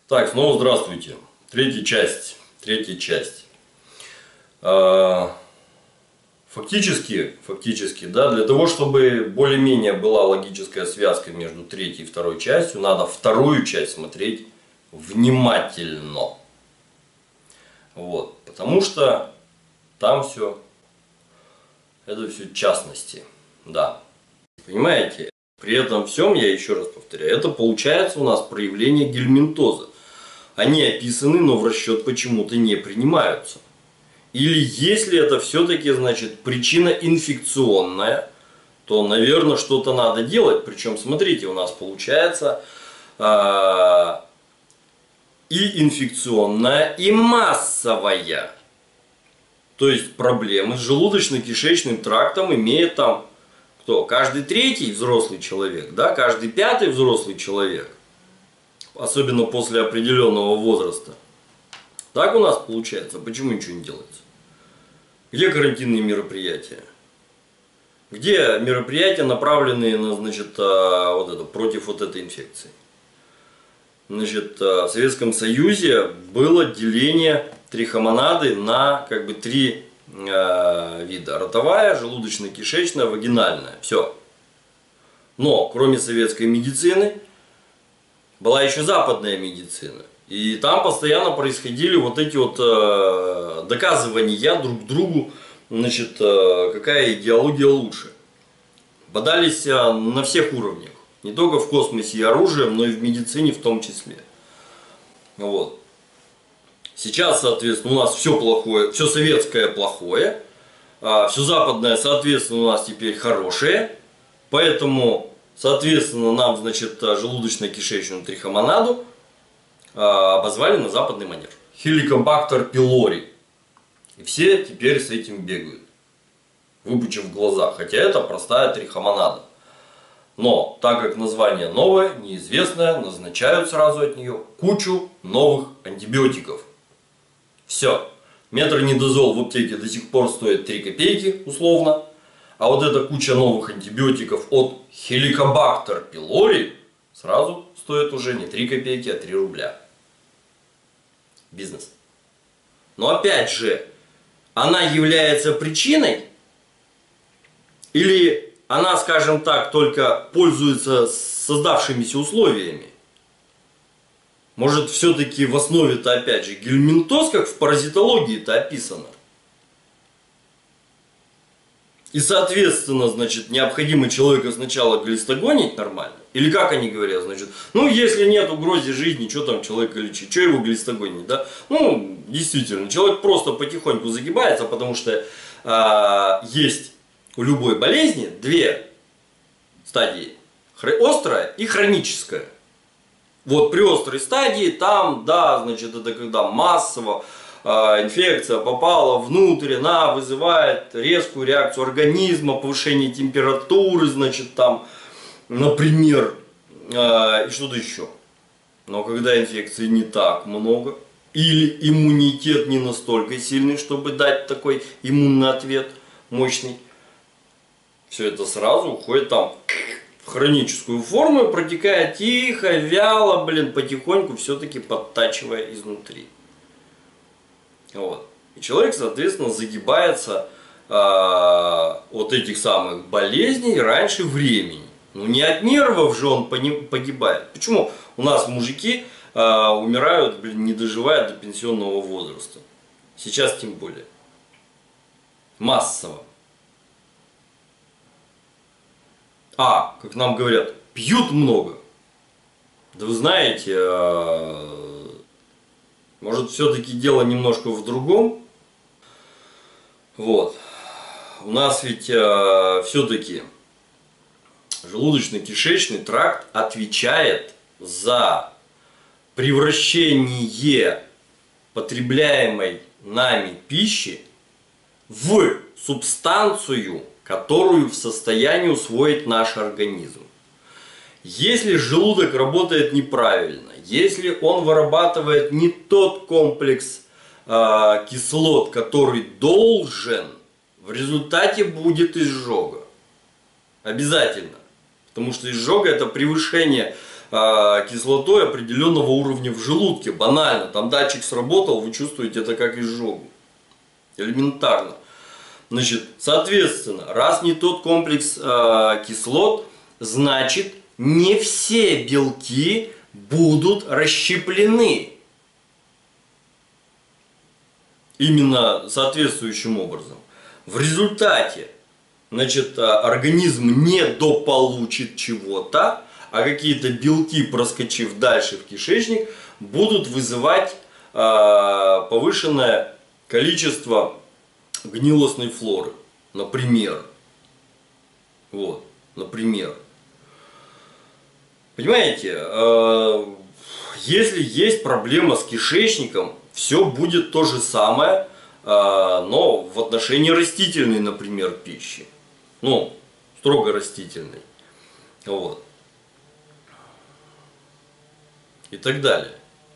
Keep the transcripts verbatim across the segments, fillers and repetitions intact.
Так, снова здравствуйте. Третья часть. Третья часть. Фактически, фактически, да, для того, чтобы более-менее была логическая связка между третьей и второй частью, надо вторую часть смотреть внимательно. Вот, потому что там все, это все частности, да. Понимаете? При этом всем, я еще раз повторяю, это получается у нас проявление гельминтоза. Они описаны, но в расчет почему-то не принимаются. Или если это все-таки, значит, причина инфекционная, то, наверное, что-то надо делать. Причем, смотрите, у нас получается э, и инфекционная, и массовая. То есть проблемы с желудочно-кишечным трактом имеет там кто? Каждый третий взрослый человек, да, каждый пятый взрослый человек. Особенно после определенного возраста. Так у нас получается. Почему ничего не делается? Где карантинные мероприятия? Где мероприятия, направленные на, значит, вот это, против вот этой инфекции? Значит, в Советском Союзе было деление трихомонады на как бы три э, вида. Ротовая, желудочно-кишечная, вагинальная. Все. Но кроме советской медицины была еще западная медицина. И там постоянно происходили вот эти вот э, доказывания друг другу, значит, э, какая идеология лучше. Бодались э, на всех уровнях. Не только в космосе и оружием, но и в медицине в том числе. Вот. Сейчас, соответственно, у нас все плохое, все советское плохое, а все западное, соответственно, у нас теперь хорошее. Поэтому, соответственно, нам, значит, желудочно-кишечную трихомонаду обозвали на западный манер. Helicobacter pylori. И все теперь с этим бегают, выпучив глаза. Хотя это простая трихомонада. Но, так как название новое, неизвестное, назначают сразу от нее кучу новых антибиотиков. Все. Метронидозол в аптеке до сих пор стоит три копейки, условно. А вот эта куча новых антибиотиков от Helicobacter pylori сразу стоит уже не три копейки, а три рубля. Бизнес. Но опять же, она является причиной? Или она, скажем так, только пользуется создавшимися условиями? Может, все-таки в основе-то, опять же, гельминтоз, как в паразитологии-то описано? И, соответственно, значит, необходимо человека сначала глистогонить нормально. Или как они говорят, значит, ну, если нет угрозы жизни, что там человека лечить, что его глистогонить, да? Ну, действительно, человек просто потихоньку загибается, потому что а, есть у любой болезни две стадии. Острая и хроническая. Вот при острой стадии там, да, значит, это когда массово инфекция попала внутрь, она вызывает резкую реакцию организма, повышение температуры, значит, там, например, и что-то еще. Но когда инфекции не так много, или иммунитет не настолько сильный, чтобы дать такой иммунный ответ мощный, все это сразу уходит там в хроническую форму и протекает тихо, вяло, блин, потихоньку, все-таки подтачивая изнутри. Вот. И человек, соответственно, загибается э, от этих самых болезней раньше времени. Ну не от нервов же он погибает. Почему у нас мужики э, умирают, блин, не доживая до пенсионного возраста? Сейчас тем более. Массово. А, как нам говорят, пьют много. Да вы знаете, э, может, все-таки дело немножко в другом? Вот. У нас ведь э, все-таки желудочно-кишечный тракт отвечает за превращение потребляемой нами пищи в субстанцию, которую в состоянии усвоить наш организм. Если желудок работает неправильно, если он вырабатывает не тот комплекс э, кислот, который должен, в результате будет изжога. Обязательно. Потому что изжога — это превышение э, кислотой определенного уровня в желудке. Банально. Там датчик сработал, вы чувствуете это как изжогу. Элементарно. Значит, соответственно, раз не тот комплекс э, кислот, значит, не все белки будут расщеплены. Именно соответствующим образом. В результате, значит, организм недополучит чего-то, а какие-то белки, проскочив дальше в кишечник, будут вызывать э, повышенное количество гнилостной флоры. Например. Вот, например. Понимаете, э, если есть проблема с кишечником, все будет то же самое, но в отношении растительной, например, пищи. Ну, строго растительной. Вот. И так далее.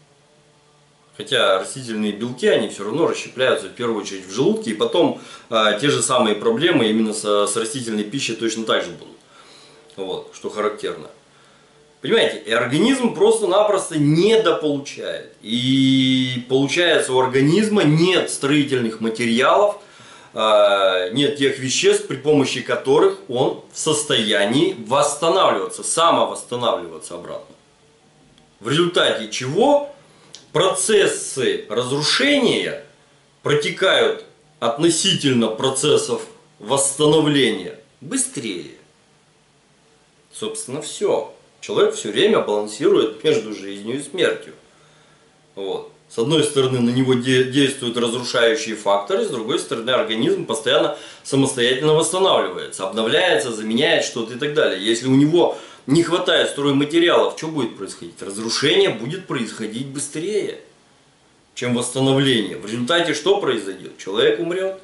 Хотя растительные белки, они все равно расщепляются в первую очередь в желудке. И потом а, те же самые проблемы именно с, с растительной пищей точно так же будут. Вот, что характерно. Понимаете, и организм просто-напросто недополучает. И получается, у организма нет строительных материалов, нет тех веществ, при помощи которых он в состоянии восстанавливаться, самовосстанавливаться обратно. В результате чего процессы разрушения протекают относительно процессов восстановления быстрее. Собственно, все. Человек все время балансирует между жизнью и смертью. Вот. С одной стороны, на него де действуют разрушающие факторы, с другой стороны, организм постоянно самостоятельно восстанавливается, обновляется, заменяет что-то и так далее. Если у него не хватает стройматериалов, что будет происходить? Разрушение будет происходить быстрее, чем восстановление. В результате что произойдет? Человек умрет.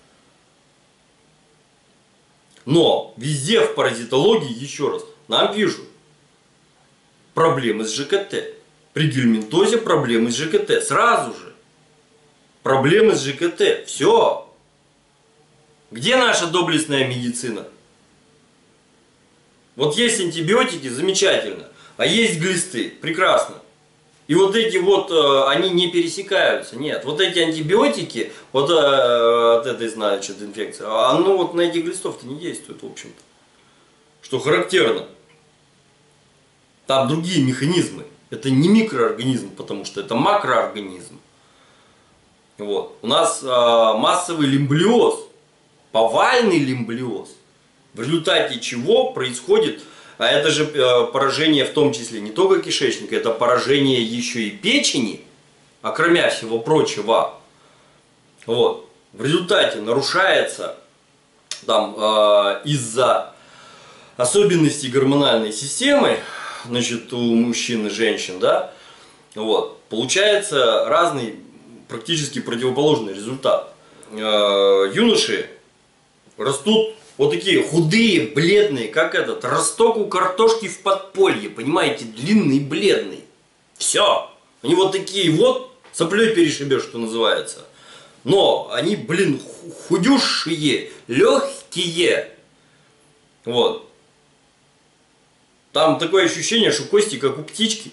Но везде в паразитологии, еще раз, нам пишут, проблемы с ЖКТ. При гельминтозе проблемы с ЖКТ. Сразу же. Проблемы с ЖКТ. Все. Где наша доблестная медицина? Вот есть антибиотики, замечательно. А есть глисты, прекрасно. И вот эти вот, они не пересекаются. Нет, вот эти антибиотики, вот от этой, значит, инфекции, оно вот на этих глистов-то не действует, в общем-то. Что характерно. Там другие механизмы. Это не микроорганизм, потому что это макроорганизм. Вот. У нас э, массовый лимблиоз, повальный лимблиоз, в результате чего происходит, а это же э, поражение в том числе не только кишечника, это поражение еще и печени, а кроме всего прочего. Вот. В результате нарушается там э, из-за особенностей гормональной системы, значит, у мужчин и женщин, да, вот, получается разный, практически противоположный результат. Э, юноши растут вот такие худые, бледные, как этот, росток у картошки в подполье, понимаете, длинный, бледный. Все, они вот такие вот, соплей перешибешь, что называется. Но они, блин, худющие, легкие, вот. Там такое ощущение, что кости как у птички.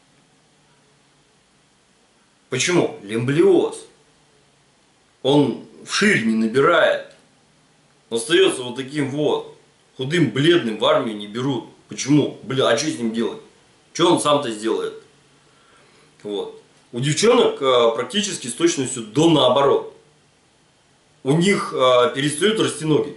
Почему? Лимблиоз. Он вширь не набирает. Он остается вот таким вот. Худым, бледным в армию не берут. Почему? Блин, а что с ним делать? Что он сам-то сделает? Вот. У девчонок а, практически с точностью до наоборот. У них а, перестают расти ноги.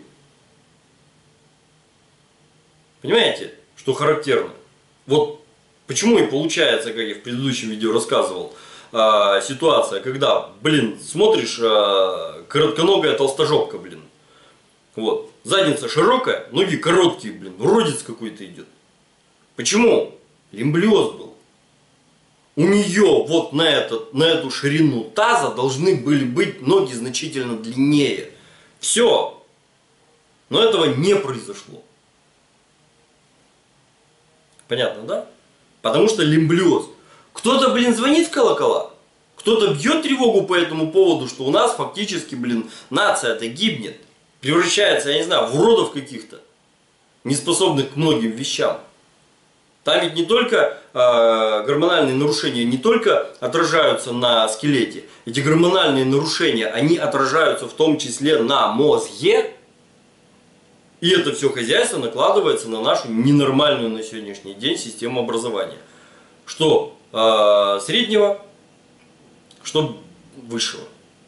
Понимаете? Что характерно. Вот почему и получается, как я в предыдущем видео рассказывал, э, ситуация, когда, блин, смотришь, э, коротконогая толстожопка, блин. Вот. Задница широкая, ноги короткие, блин. Уродец какой-то идет. Почему? Лимблиоз был. У нее вот на, этот, на эту ширину таза должны были быть ноги значительно длиннее. Все. Но этого не произошло. Понятно, да? Потому что лимблиоз. Кто-то, блин, звонит в колокола. Кто-то бьет тревогу по этому поводу, что у нас фактически, блин, нация-то гибнет. Превращается, я не знаю, в уродов каких-то. Не способных к многим вещам. Там ведь не только э, гормональные нарушения не только отражаются на скелете. Эти гормональные нарушения, они отражаются в том числе на мозге. И это все хозяйство накладывается на нашу ненормальную на сегодняшний день систему образования. Что э, среднего, что высшего.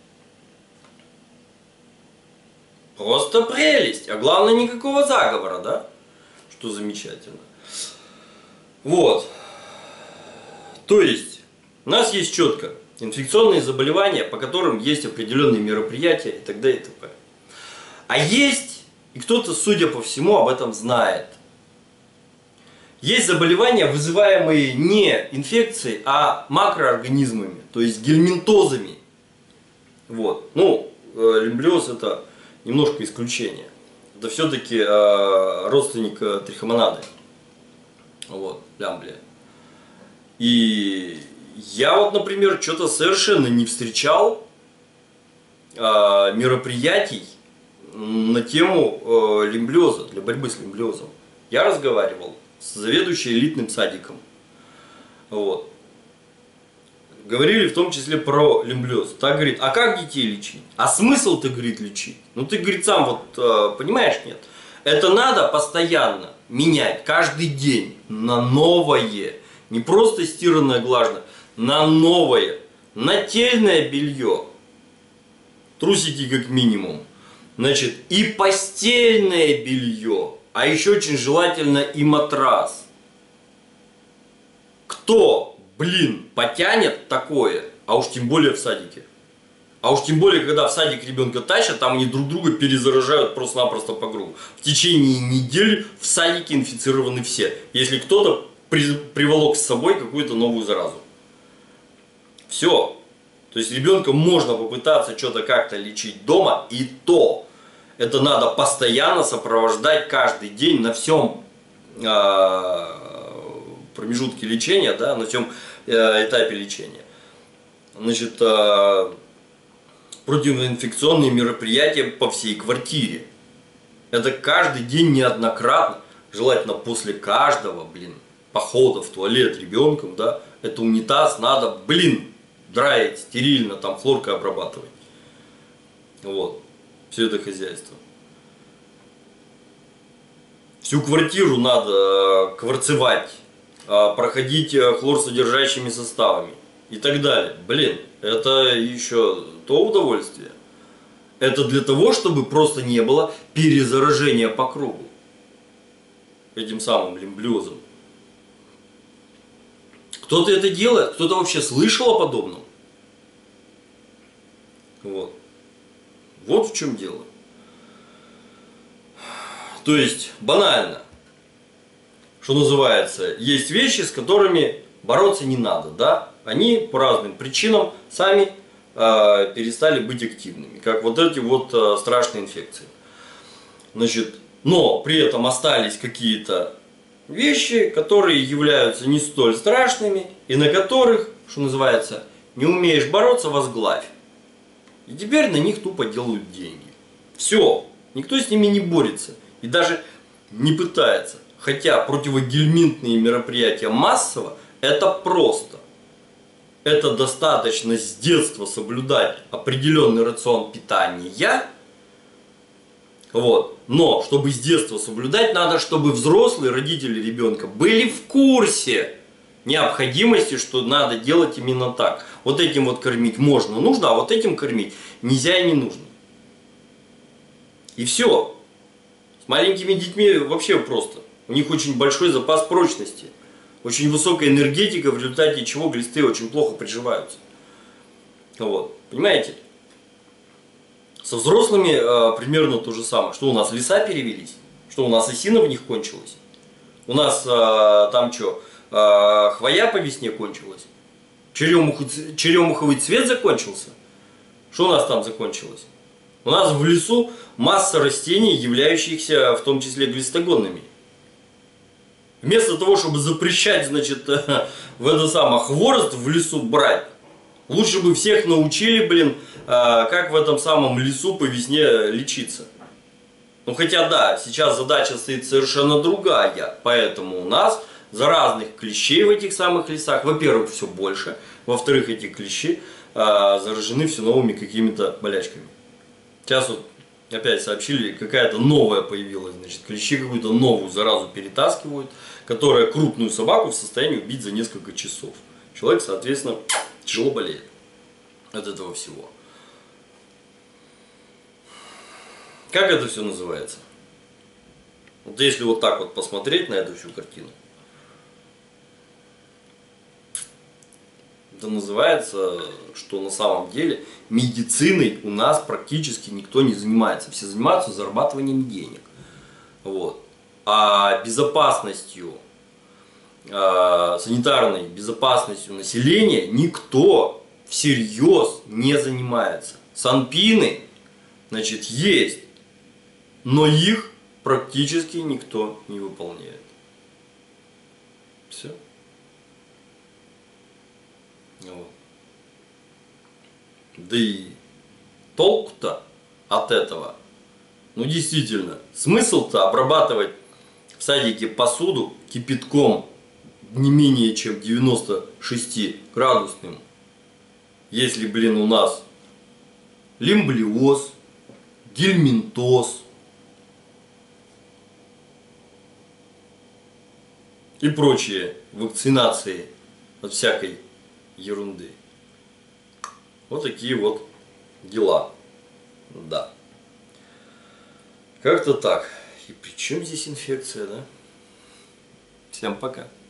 Просто прелесть. А главное, никакого заговора, да? Что замечательно. Вот. То есть, у нас есть четко инфекционные заболевания, по которым есть определенные мероприятия и так далее и т.п. А есть, и кто-то, судя по всему, об этом знает, есть заболевания, вызываемые не инфекцией, а макроорганизмами, то есть гельминтозами. Вот. Ну, лимблиоз это немножко исключение. Это все-таки э, родственник э, трихомонады. Вот, лямблия. И я вот, например, что-то совершенно не встречал э, мероприятий на тему э, лимблиоза, для борьбы с лимблиозом. Я разговаривал с заведующей элитным садиком. Вот. Говорили в том числе про лимблиоз. Так говорит, а как детей лечить? А смысл ты, говорит, лечить? Ну ты, говорит, сам вот э, понимаешь, нет? Это надо постоянно менять, каждый день на новое. Не просто стиранное, глажное, на новое. Нательное белье. Трусики как минимум. Значит, и постельное белье. А еще очень желательно и матрас. Кто, блин, потянет такое, а уж тем более в садике. А уж тем более, когда в садик ребенка тащат, там они друг друга перезаражают просто-напросто по кругу. В течение недели в садике инфицированы все, если кто-то при, приволок с собой какую-то новую заразу. Все. То есть ребенка можно попытаться что-то как-то лечить дома, и то это надо постоянно сопровождать каждый день на всем э, промежутке лечения, да, на всем э, этапе лечения. Значит, э, противоинфекционные мероприятия по всей квартире. Это каждый день неоднократно, желательно после каждого, блин, похода в туалет ребенком, да, это унитаз надо, блин, драить стерильно, там хлоркой обрабатывать. Вот, все это хозяйство. Всю квартиру надо кварцевать, проходить хлорсодержащими составами и так далее. Блин, это еще то удовольствие. Это для того, чтобы просто не было перезаражения по кругу этим самым лимблиозом. Кто-то это делает, кто-то вообще слышал о подобном. Вот. Вот в чем дело. То есть, банально, что называется, есть вещи, с которыми бороться не надо, да? Они по разным причинам сами э, перестали быть активными, как вот эти вот э, страшные инфекции. Значит, но при этом остались какие-то вещи, которые являются не столь страшными, и на которых, что называется, не умеешь бороться, возглавь. И теперь на них тупо делают деньги. Все, никто с ними не борется и даже не пытается. Хотя противогельминтные мероприятия массово это просто. Это достаточно с детства соблюдать определенный рацион питания. Вот. Но, чтобы с детства соблюдать, надо, чтобы взрослые родители ребенка были в курсе необходимости, что надо делать именно так. Вот этим вот кормить можно, нужно, а вот этим кормить нельзя и не нужно. И все. С маленькими детьми вообще просто. У них очень большой запас прочности. Очень высокая энергетика, в результате чего глисты очень плохо приживаются. Вот. Понимаете? Со взрослыми э, примерно то же самое. Что у нас леса перевелись? Что у нас осина в них кончилась? У нас э, там что? Э, хвоя по весне кончилась? Черемуховый, черемуховый цвет закончился? Что у нас там закончилось? У нас в лесу масса растений, являющихся в том числе глистогонными. Вместо того, чтобы запрещать, значит, в это самое хворост в лесу брать, лучше бы всех научили, блин, как в этом самом лесу по весне лечиться. Ну хотя да, сейчас задача стоит совершенно другая, поэтому у нас заразных клещей в этих самых лесах, во-первых, все больше, во-вторых, эти клещи а, заражены все новыми какими-то болячками. Сейчас вот опять сообщили, какая-то новая появилась, значит, клещи какую-то новую заразу перетаскивают, которая крупную собаку в состоянии убить за несколько часов. Человек, соответственно, тяжело болеет от этого всего. Как это все называется? Вот если вот так вот посмотреть на эту всю картину, это называется, что на самом деле медициной у нас практически никто не занимается. Все занимаются зарабатыванием денег. Вот. А безопасностью, э, санитарной безопасностью населения никто всерьез не занимается. Санпины, значит, есть, но их практически никто не выполняет. Все. Вот. Да и толку-то от этого, ну действительно, смысл-то обрабатывать в садике посуду кипятком не менее чем девяносто шесть градусным, если, блин, у нас лимблиоз, гельминтоз и прочие вакцинации от всякой ерунды. Вот такие вот дела. Да. Как-то так. И при чем здесь инфекция, да? Всем пока.